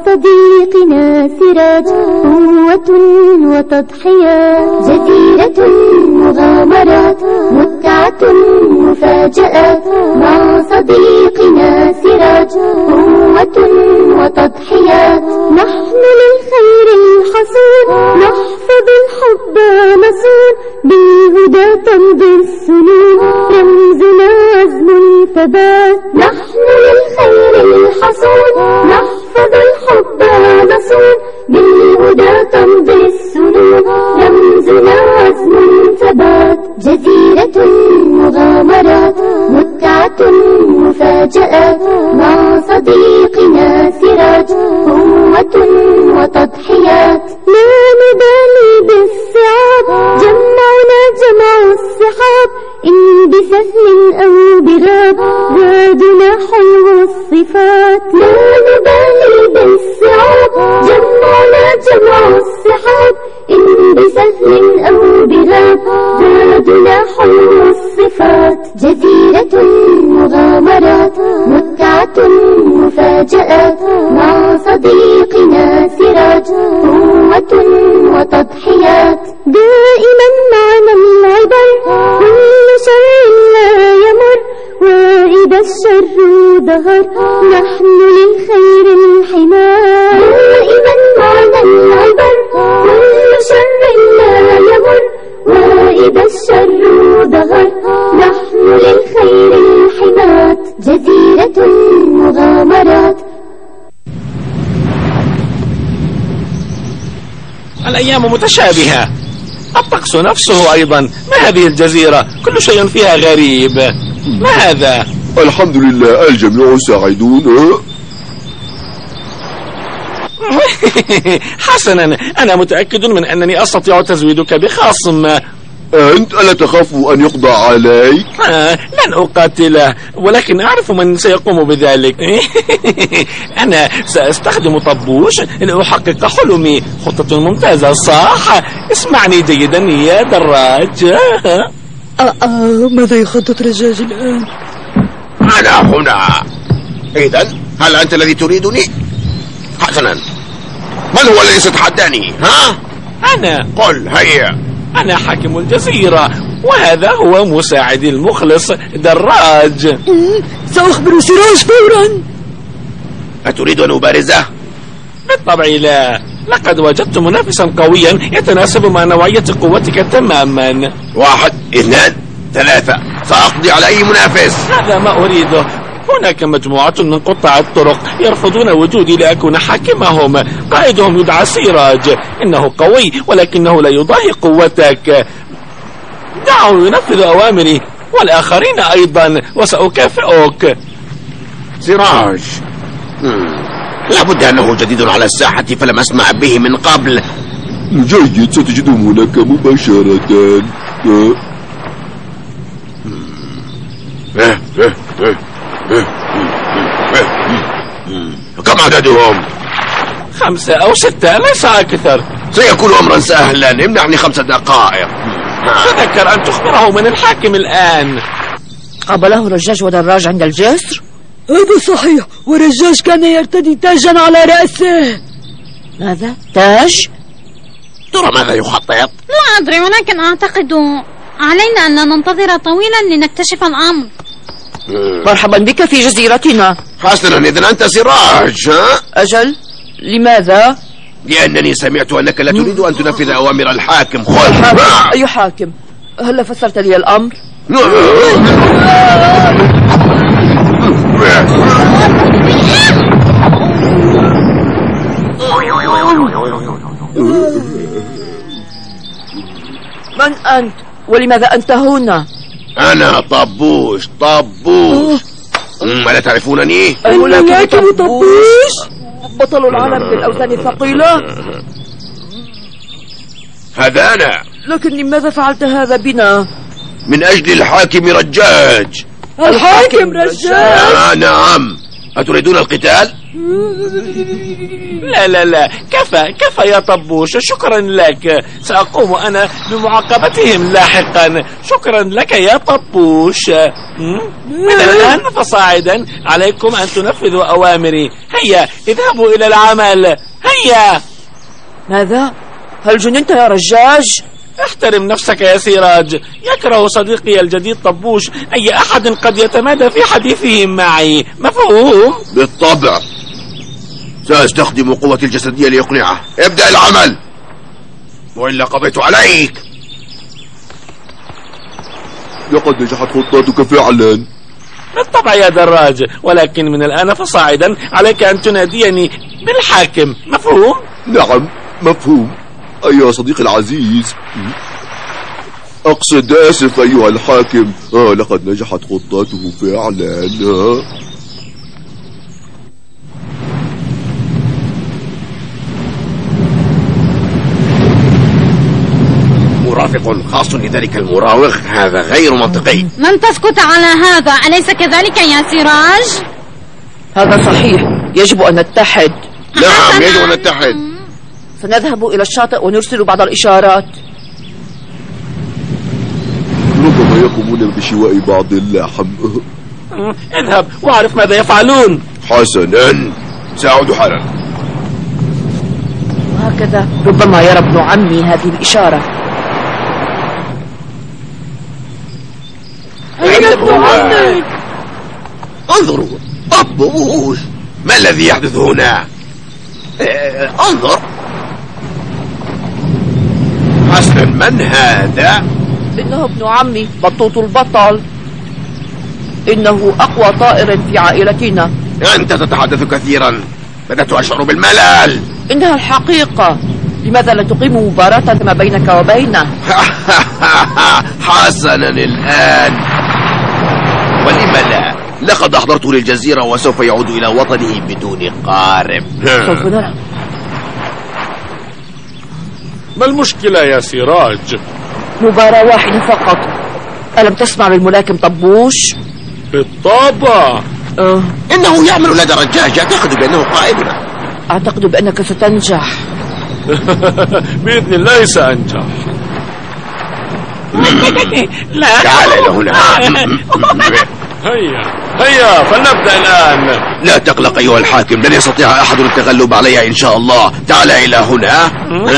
صديقنا سراج، قوة وتضحيات، جزيرة مغامرات، متعة مفاجآت، مع صديقنا سراج، قوة وتضحيات. نحن للخير الحصون، نحفظ الحب نصون، بالهدى تمضي السنون، رمزنا عزم ثبات. نحن للخير الحصون، نحفظ الحب نصون، بالهدى تمضي السنون، رمزنا عزم ثبات. جزيرة مغامرات، متعة مفاجآت، مع صديقنا سراج، قوة وتضحيات. لا نبالي بالصعاب، جمعنا جمع السحاب، إن بسهل أو بغاب، زادنا حلو الصفات. لا نبالي بالصعاب، جمعنا جمع السحاب، إن بسهل أو بغاب، زادنا حلو الصفات. جزيرة مغامرات، متعة مفاجآت، مع صديقنا سراج، قوة وتضحيات. دائما معنا العبر، كل شر لا يمر، وإذا الشر ظهر، نحن للخير الحماة. دائما معنا العبر، كل شر لا يمر، وإذا الشر ظهر، نحن للخير الحماة. جزيرة مغامرات. الأيام متشابهة، الطقس نفسه أيضا. ما هذه الجزيرة؟ كل شيء فيها غريب. ما هذا؟ الحمد لله، الجميع سعيدون. حسنا، أنا متأكد من أنني أستطيع تزويدك بخصم. أنت ألا تخاف أن يقضى عليك؟ لن أقاتله، ولكن أعرف من سيقوم بذلك. أنا سأستخدم طبوش لأحقق حلمي. خطة ممتازة صح؟ اسمعني جيدا يا دراج. ماذا يخطط رجاج الآن؟ أنا هنا. إذن هل أنت الذي تريدني؟ حسنا، من هو الذي ستتحداني؟ ها؟ أنا. قل هيا. أنا حاكم الجزيرة، وهذا هو مساعدي المخلص دراج. سأخبر سراج فورا. أتريد أن أبارزه؟ بالطبع لا، لقد وجدت منافسا قويا يتناسب مع نوعية قوتك تماما. 1 2 3 سأقضي على أي منافس. هذا ما أريده. هناك مجموعة من قطاع الطرق يرفضون وجودي لأكون حاكمهم. قائدهم يدعى سراج، إنه قوي ولكنه لا يضاهي قوتك. دعه ينفذ أوامري، والآخرين أيضا، وسأكافئك. سراج، لابد أنه جديد على الساحة، فلم أسمع به من قبل. جيد، ستجده هناك مباشرة. كم عددهم؟ 5 أو 6، ليس أكثر. سيكون أمرا سهلا، امنعني 5 دقائق. تذكر أن تخبره من الحاكم الآن. قابله رجاج ودراج عند الجسر؟ هذا صحيح، ورجاج كان يرتدي تاجا على رأسه. ماذا؟ تاج؟ ترى ماذا يخطط؟ لا أدري، ولكن أعتقد علينا أن ننتظر طويلا لنكتشف الأمر. مرحبا بك في جزيرتنا. حسنا، إذن أنت سراج، ها؟ أجل، لماذا؟ لأنني سمعت أنك لا تريد أن تنفذ أوامر الحاكم. أي حاكم؟ هل فسرت لي الأمر؟ من أنت؟ ولماذا أنت هنا؟ أنا طبوش. ألا تعرفونني؟ ولكن طبوش بطل العالم بالأوزان الثقيلة. هذا أنا. لكن لماذا فعلت هذا بنا؟ من أجل الحاكم رجاج. الحاكم رجاج؟ نعم. أتريدون القتال؟ لا لا لا، كفى يا طبوش، شكرا لك. سأقوم أنا بمعاقبتهم لاحقا. شكرا لك يا طبوش. من الآن فصاعدا عليكم أن تنفذوا أوامري. هيا اذهبوا إلى العمل. هيا. ماذا؟ هل جننت يا رجاج؟ احترم نفسك يا سراج. يكره صديقي الجديد طبوش أي أحد قد يتمادى في حديثهم معي. مفهوم؟ بالطبع، سأستخدم قوتي الجسدية ليقنعه. ابدأ العمل وإلا قضيت عليك. لقد نجحت خطتك فعلا. بالطبع يا دراج، ولكن من الآن فصاعدا عليك أن تناديني بالحاكم. مفهوم؟ نعم مفهوم أيها صديقي العزيز. أقصد آسف أيها الحاكم. لقد نجحت خطته فعلا. مرافق خاص لذلك المراوغ، هذا غير منطقي. لن تسكت على هذا، أليس كذلك يا سراج؟ هذا صحيح، يجب أن نتحد. نعم يجب أن نتحد. سنذهب إلى الشاطئ ونرسل بعض الإشارات. ربما يقومون بشواء بعض اللحم. اذهب واعرف ماذا يفعلون. حسنا، سأعود حالا. وهكذا ربما يرى ابن عمي هذه الإشارة. أين ابن عمي؟ انظروا، طبوش، ما الذي يحدث هنا؟ انظر. حسنا، من هذا؟ إنه ابن عمي بطوط البطل. إنه أقوى طائر في عائلتنا. أنت تتحدث كثيرا، بدأت أشعر بالملل. إنها الحقيقة. لماذا لا تقيم مباراة ما بينك وبينه؟ حسنا، الآن ولم لا؟ لقد أحضرته للجزيرة وسوف يعود إلى وطنه بدون قارب. سوف نرى. ما المشكلة يا سراج؟ مباراة واحدة فقط. ألم تسمع بالملاكم طبوش؟ بالطبع. إنه يعمل لدى رجاج، أعتقد بأنه قائدنا. أعتقد بأنك ستنجح. بإذن الله سأنجح. لا، تعال إلى هنا. هيا فلنبدأ الآن. لا تقلق أيها الحاكم، لن يستطيع أحد التغلب علي إن شاء الله. تعال إلى هنا.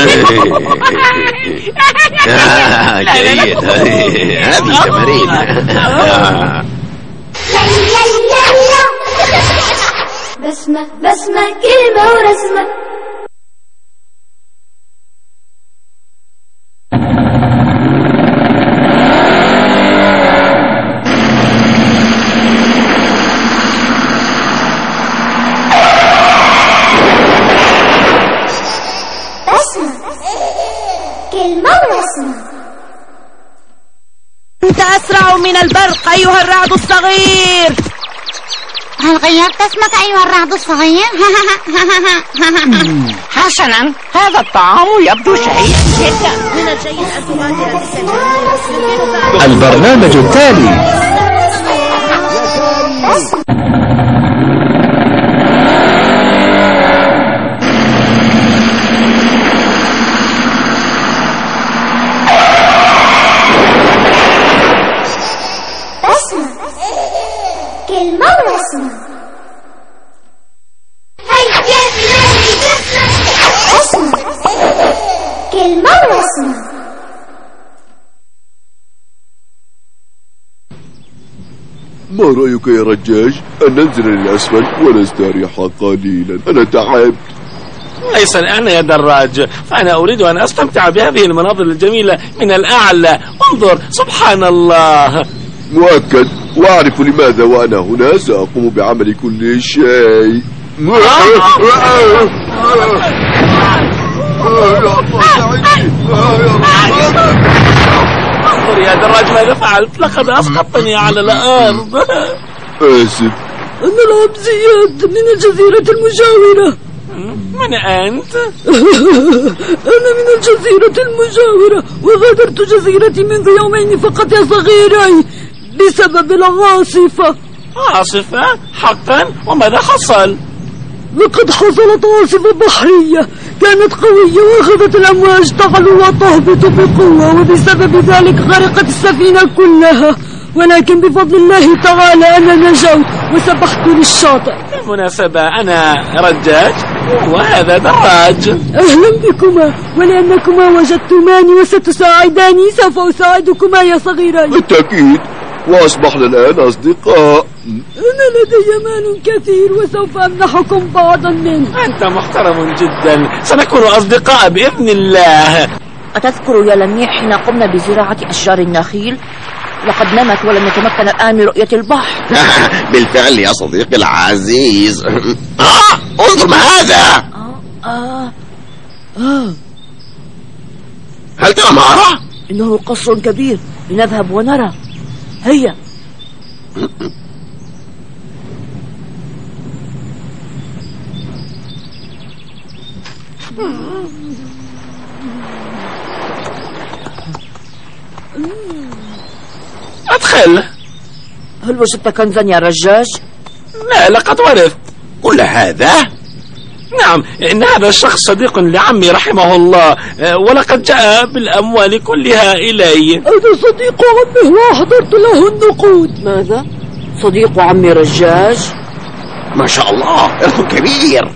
جيد، هذه تمارين. بسمة بسمة كلمة ورسمة. أنت أسرع من البرق أيها الرعد الصغير. هل غيرت اسمك أيها الرعد الصغير؟ حسنا، هذا الطعام يبدو شهي جدا. من الجيد أن تغادر البرنامج التالي. كلمة ورسمة. كلمة ورسمة. ما رأيك يا رجاج أن ننزل للأسفل ونستريح قليلا؟ أنا تعبت. ليس الآن يا دراج، فأنا أريد أن أستمتع بهذه المناظر الجميلة من الأعلى. انظر، سبحان الله. مؤكد، وأعرف لماذا وأنا هنا سأقوم بعمل كل شيء. انظر يا دراج ماذا فعلت، لقد أسقطتني على الأرض. آسف. أنا العب زياد من الجزيرة المجاورة. من أنت؟ أنا من الجزيرة المجاورة، وغادرت جزيرتي منذ يومين فقط يا صغيري بسبب العاصفة. عاصفة؟ حقا؟ وماذا حصل؟ لقد حصلت عاصفة بحرية كانت قوية وأخذت الأمواج تعلو وتهبط بقوة، وبسبب ذلك غرقت السفينة كلها، ولكن بفضل الله تعالى أنا نجوت وسبحت للشاطئ. بالمناسبة أنا رجاج وهذا دراج. أهلا بكما، ولأنكما وجدتماني وستساعداني سوف أساعدكما يا صغيران. بالتأكيد، وأصبحنا الآن أصدقاء. أنا لدي مال كثير وسوف أمنحكم بعضا منه. أنت محترم جدا، سنكون أصدقاء بإذن الله. أتذكر يا لميح حين قمنا بزراعة أشجار النخيل؟ لقد نمت ولم نتمكن الآن من رؤية البحر. بالفعل يا صديقي العزيز. انظر ما هذا. هل ترى ما أرى؟ إنه قصر كبير، لنذهب ونرى. هيا. أدخل. هل وجدت كنزا يا رجاج؟ لا، لقد ورثت كل هذا. نعم، إن هذا الشخص صديق لعمي رحمه الله، ولقد جاء بالأموال كلها إلي. أنا صديق عمه وأحضرت له النقود. ماذا؟ صديق عمي رجاج؟ ما شاء الله، إرث كبير.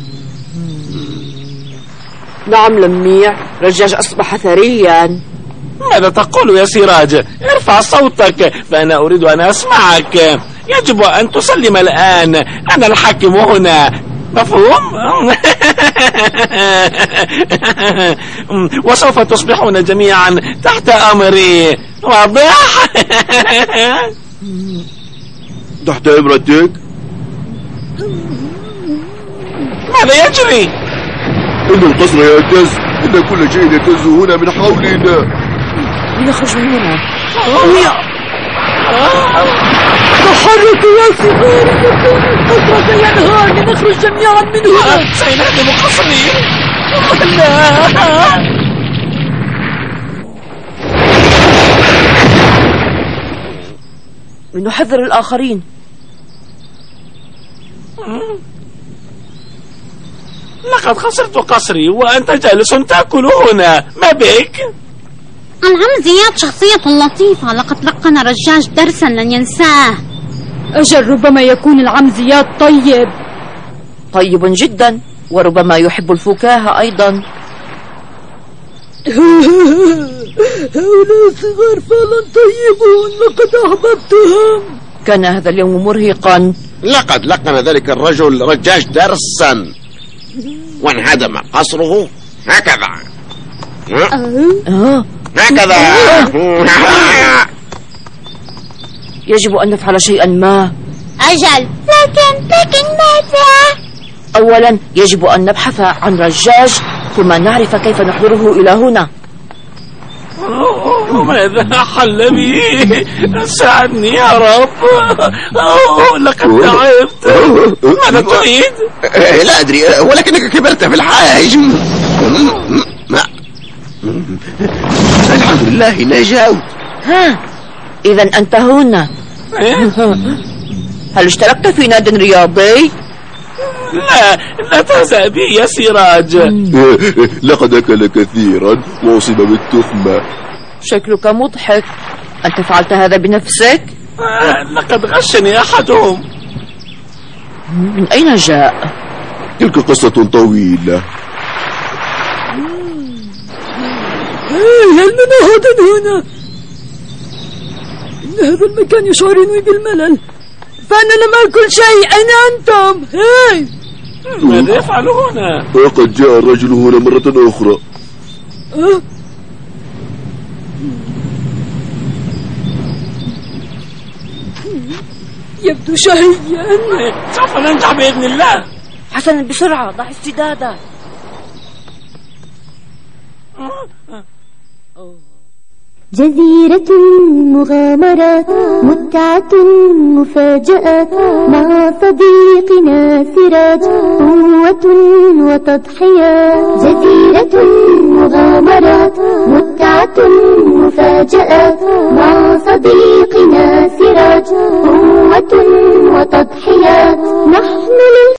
نعم لميع، رجاج أصبح ثريا. ماذا تقول يا سراج؟ ارفع صوتك فأنا أريد أن أسمعك. يجب أن تسلم الآن، أنا الحاكم هنا، مفهوم؟ وسوف تصبحون جميعا تحت أمري، واضح؟ تحت إمرتك؟ ماذا يجري؟ إن القصر يهتز، إن كل شيء يهتز هنا من حولنا. لنخرج من هنا. تحركوا يا صغار، القصر سينهار، لنخرج جميعا من هنا. سينهدم قصري. لا. لنحذر الآخرين. لقد خسرت قصري وأنت جالس تأكل هنا، ما بك؟ العم زياد شخصية لطيفة، لقد لقن رجاج درسا لن ينساه. أجل، ربما يكون العم زياد طيب. طيب جدا، وربما يحب الفكاهة أيضا. هؤلاء الصغار فعلا طيبون، لقد أحببتهم. كان هذا اليوم مرهقا. لقد لقن ذلك الرجل رجاج درسا وانهدم قصره هكذا. هكذا. يجب أن نفعل شيئا ما. أجل، لكن ماذا؟ أولا يجب أن نبحث عن رجاج، ثم نعرف كيف نحضره إلى هنا. ماذا حل بي؟ ساعدني يا رب. لقد تعبت. ماذا تريد؟ لا أدري، ولكنك كبرت في الحاج. الحمد لله نجوت. إذا أنت هنا. هل اشتركت في ناد رياضي؟ لا تهزأ بي يا سراج. لقد أكل كثيرا وأصيب بالتخمة. شكلك مضحك. أنت فعلت هذا بنفسك؟ لقد غشني أحدهم. من أين جاء؟ تلك قصة طويلة. هل من أحد هنا؟ إن هذا المكان يشعرني بالملل، فأنا لم أكل شيء. أين أنتم؟ هاي، ماذا يفعل هنا؟ وقد جاء الرجل هنا مرة أخرى. يبدو شهيا. سوف ننجح بإذن الله. حسنا، بسرعة ضع السدادة. جزيرة مغامرات، متعة مفاجآت، مع صديقنا سراج، قوة وتضحيات. جزيرة مغامرات، متعة مفاجآت، مع صديقنا سراج، قوة وتضحيات. نحن